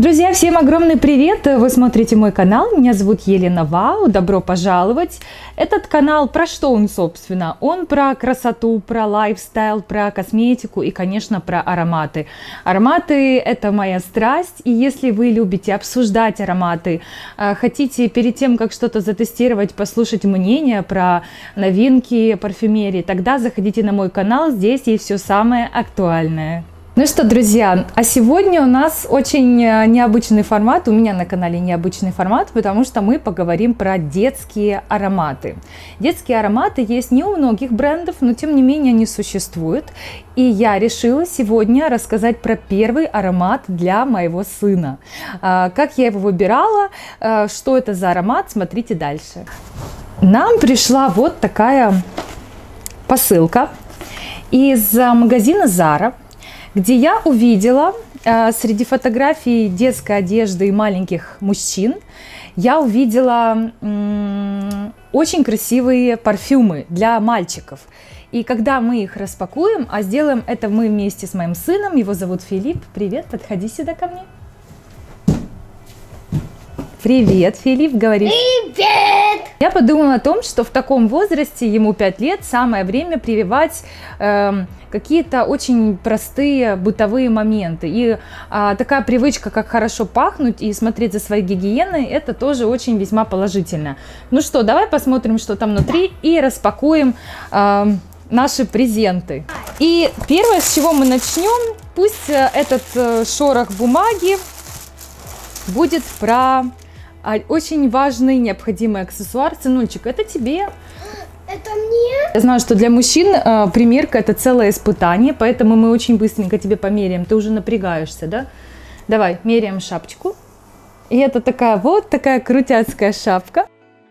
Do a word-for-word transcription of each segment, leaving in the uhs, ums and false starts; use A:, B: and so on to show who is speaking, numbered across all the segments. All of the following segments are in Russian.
A: Друзья, всем огромный привет! Вы смотрите мой канал, меня зовут Елена Вау, добро пожаловать! Этот канал про что он, собственно? Он про красоту, про лайфстайл, про косметику и, конечно, про ароматы. Ароматы – это моя страсть, и если вы любите обсуждать ароматы, хотите перед тем, как что-то затестировать, послушать мнение про новинки парфюмерии, тогда заходите на мой канал, здесь есть все самое актуальное. Ну что, друзья, а сегодня у нас очень необычный формат, у меня на канале необычный формат, потому что мы поговорим про детские ароматы. Детские ароматы есть не у многих брендов, но тем не менее они существуют. И я решила сегодня рассказать про первый аромат для моего сына. Как я его выбирала, что это за аромат, смотрите дальше. Нам пришла вот такая посылка из магазина Zara, где я увидела э, среди фотографий детской одежды и маленьких мужчин, я увидела э, очень красивые парфюмы для мальчиков. И когда мы их распакуем, а сделаем это мы вместе с моим сыном, его зовут Филипп. Привет, подходи сюда ко мне. Привет, Филипп, говори.
B: Привет!
A: Я подумала о том, что в таком возрасте, ему пять лет, самое время прививать э, какие-то очень простые бытовые моменты. И э, такая привычка, как хорошо пахнуть и смотреть за своей гигиеной, это тоже очень весьма положительно. Ну что, давай посмотрим, что там внутри, и распакуем э, наши презенты. И первое, с чего мы начнем, пусть этот э, шорох бумаги будет про... очень важный, необходимый аксессуар. Сынульчик, это тебе.
B: Это мне?
A: Я знаю, что для мужчин э, примерка это целое испытание, поэтому мы очень быстренько тебе померяем. Ты уже напрягаешься, да? Давай, меряем шапочку. И это такая вот такая крутяцкая шапка.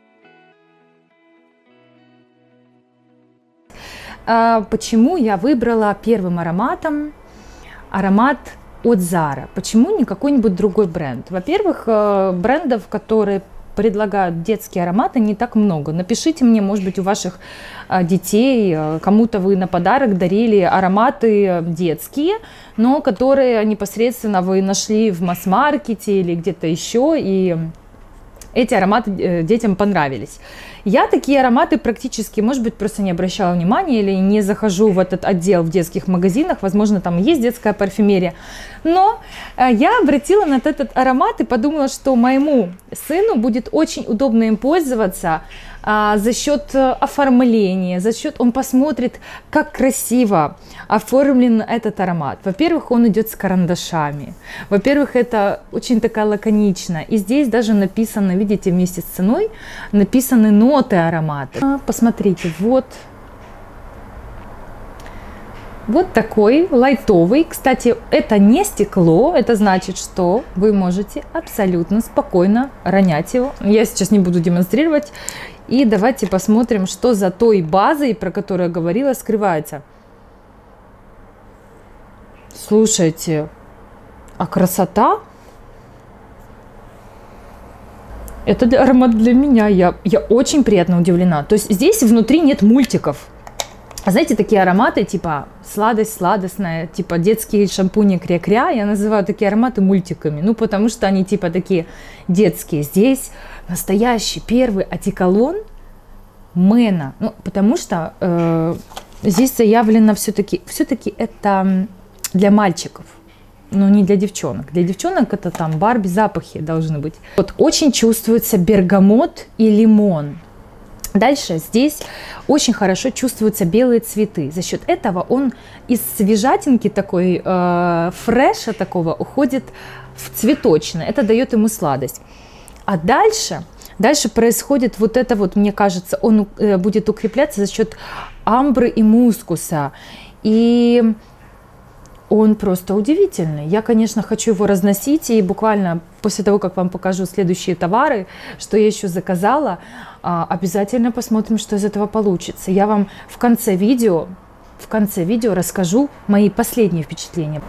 A: А почему я выбрала первым ароматом аромат от Zara? Почему не какой-нибудь другой бренд? Во-первых, брендов, которые предлагают детские ароматы, не так много. Напишите мне, может быть, у ваших детей, кому-то вы на подарок дарили ароматы детские, но которые непосредственно вы нашли в масс-маркете или где-то еще, и эти ароматы детям понравились. Я такие ароматы практически, может быть, просто не обращала внимания или не захожу в этот отдел в детских магазинах. Возможно, там есть детская парфюмерия. Но я обратила на этот аромат и подумала, что моему сыну будет очень удобно им пользоваться а, за счет оформления, за счет, он посмотрит, как красиво оформлен этот аромат. Во-первых, он идет с карандашами. Во-первых, это очень такая лаконично. И здесь даже написано, видите, вместе с ценой написаны ноты аромата. Посмотрите, вот. Вот такой лайтовый. Кстати, это не стекло, это значит, что вы можете абсолютно спокойно ронять его. Я сейчас не буду демонстрировать. И давайте посмотрим, что за той базой, про которую я говорила, скрывается. Слушайте, а красота? Это аромат для меня. Я, я очень приятно удивлена. То есть здесь внутри нет мультиков. Знаете, такие ароматы, типа сладость, сладостная, типа детские шампуни кря-кря, я называю такие ароматы мультиками, ну, потому что они типа такие детские. Здесь настоящий первый одеколон Мэна, ну, потому что э, здесь заявлено все-таки, все-таки это для мальчиков, но не для девчонок. Для девчонок это там Барби запахи должны быть. Вот очень чувствуется бергамот и лимон. Дальше здесь очень хорошо чувствуются белые цветы. За счет этого он из свежатинки такой, э, фреша такого, уходит в цветочное. Это дает ему сладость. А дальше, дальше происходит вот это вот, мне кажется, он э, будет укрепляться за счет амбры и мускуса. И он просто удивительный. Я, конечно, хочу его разносить, и буквально после того, как вам покажу следующие товары, что я еще заказала, обязательно посмотрим, что из этого получится. Я вам в конце видео, в конце видео расскажу мои последние впечатления.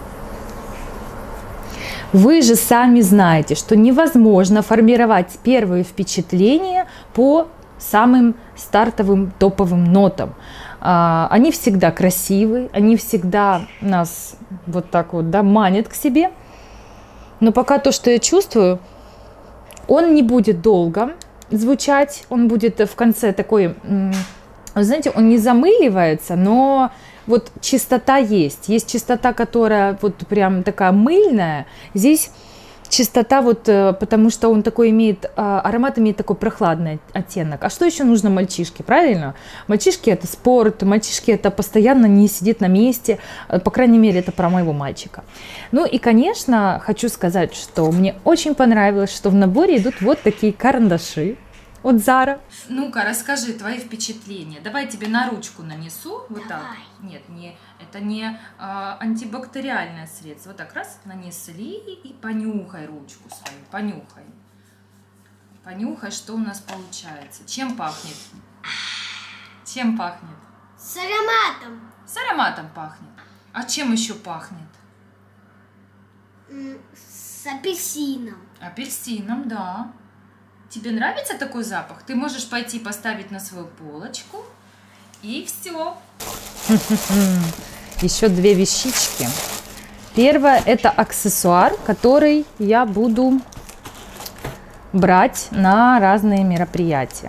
A: Вы же сами знаете, что невозможно формировать первые впечатления по самым стартовым топовым нотам. Они всегда красивы, они всегда нас вот так вот, да, манят к себе. Но пока то, что я чувствую, он не будет долго звучать, он будет в конце такой, знаете, он не замыливается, но вот чистота есть. Есть чистота, которая вот прям такая мыльная. Здесь чистота вот, потому что он такой имеет, аромат имеет такой прохладный оттенок. А что еще нужно мальчишке, правильно? Мальчишки это спорт, мальчишки это постоянно не сидит на месте, по крайней мере это про моего мальчика. Ну и конечно хочу сказать, что мне очень понравилось, что в наборе идут вот такие карандаши от Zara. Ну-ка, расскажи твои впечатления. Давай я тебе на ручку нанесу. Вот Давай. Так. Нет, не, это не а, антибактериальное средство. Вот так раз нанесли и понюхай ручку свою. Понюхай. Понюхай, что у нас получается. Чем пахнет? Чем пахнет?
B: С ароматом.
A: С ароматом пахнет. А чем еще пахнет?
B: С апельсином.
A: Апельсином, да. Тебе нравится такой запах? Ты можешь пойти поставить на свою полочку. И все. Еще две вещички. Первое – это аксессуар, который я буду брать на разные мероприятия.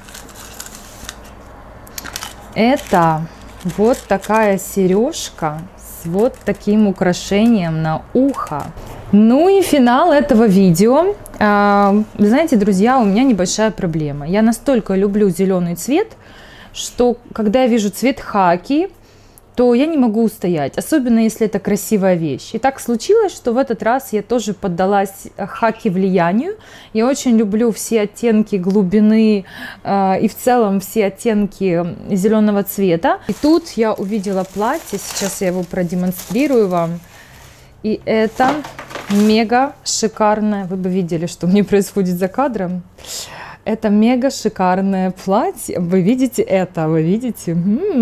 A: Это вот такая сережка с вот таким украшением на ухо. Ну и финал этого видео. Вы знаете, друзья, у меня небольшая проблема. Я настолько люблю зеленый цвет, что когда я вижу цвет хаки, то я не могу устоять, особенно если это красивая вещь. И так случилось, что в этот раз я тоже поддалась хаки влиянию. Я очень люблю все оттенки глубины э, и в целом все оттенки зеленого цвета. И тут я увидела платье, сейчас я его продемонстрирую вам. И это мега шикарное, вы бы видели, что мне происходит за кадром. Это мега шикарное платье. Вы видите это? Вы видите?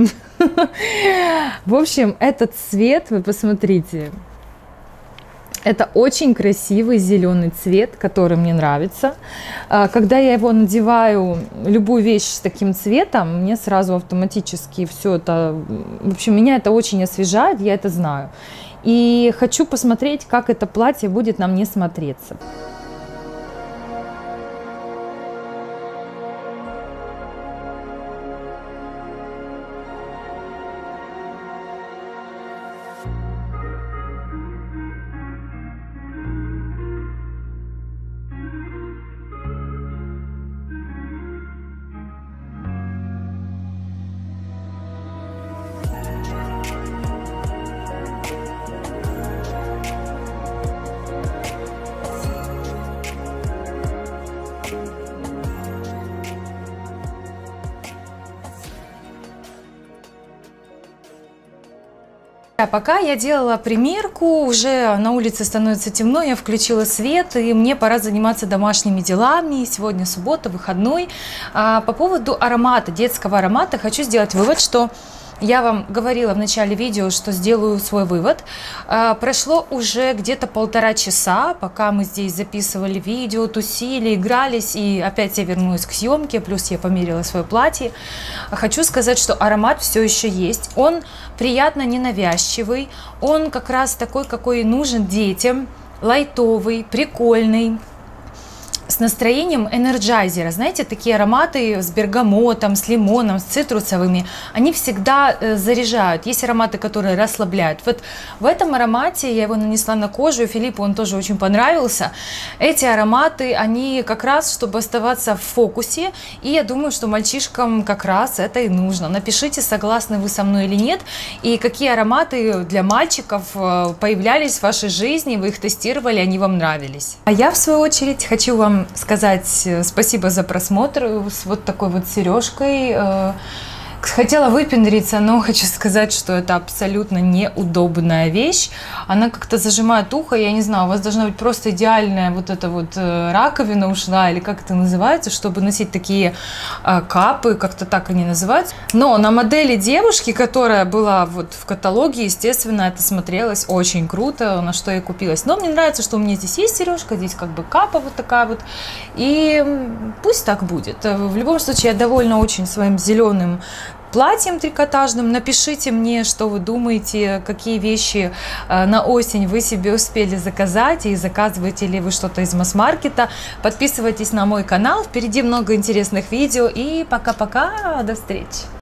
A: В общем, этот цвет, вы посмотрите. Это очень красивый зеленый цвет, который мне нравится. Когда я его надеваю, любую вещь с таким цветом, мне сразу автоматически все это... В общем, меня это очень освежает, я это знаю. И хочу посмотреть, как это платье будет на мне смотреться. А пока я делала примерку, уже на улице становится темно, я включила свет, и мне пора заниматься домашними делами. Сегодня суббота, выходной. А по поводу аромата, детского аромата, хочу сделать вывод, что я вам говорила в начале видео, что сделаю свой вывод. А, прошло уже где-то полтора часа, пока мы здесь записывали видео, тусили, игрались, и опять я вернулась к съемке, плюс я померила свое платье. Хочу сказать, что аромат все еще есть. Он приятно ненавязчивый, он как раз такой, какой нужен детям, лайтовый, прикольный, с настроением энерджайзера. Знаете, такие ароматы с бергамотом, с лимоном, с цитрусовыми, они всегда э, заряжают. Есть ароматы, которые расслабляют. Вот в этом аромате, я его нанесла на кожу, и Филиппу он тоже очень понравился. Эти ароматы, они как раз, чтобы оставаться в фокусе, и я думаю, что мальчишкам как раз это и нужно. Напишите, согласны вы со мной или нет, и какие ароматы для мальчиков появлялись в вашей жизни, вы их тестировали, они вам нравились. А я, в свою очередь, хочу вам сказать спасибо за просмотр с вот такой вот сережкой. Хотела выпендриться, но хочу сказать, что это абсолютно неудобная вещь. Она как-то зажимает ухо, я не знаю, у вас должна быть просто идеальная вот эта вот раковина ушная, или как это называется, чтобы носить такие капы, как-то так они называются. Но на модели девушки, которая была вот в каталоге, естественно, это смотрелось очень круто, на что я купилась. Но мне нравится, что у меня здесь есть сережка, здесь как бы капа вот такая вот, и пусть так будет. В любом случае, я довольна очень своим зеленым платьем трикотажным. Напишите мне, что вы думаете, какие вещи на осень вы себе успели заказать и заказываете ли вы что-то из масс-маркета. Подписывайтесь на мой канал, впереди много интересных видео и пока-пока, до встречи!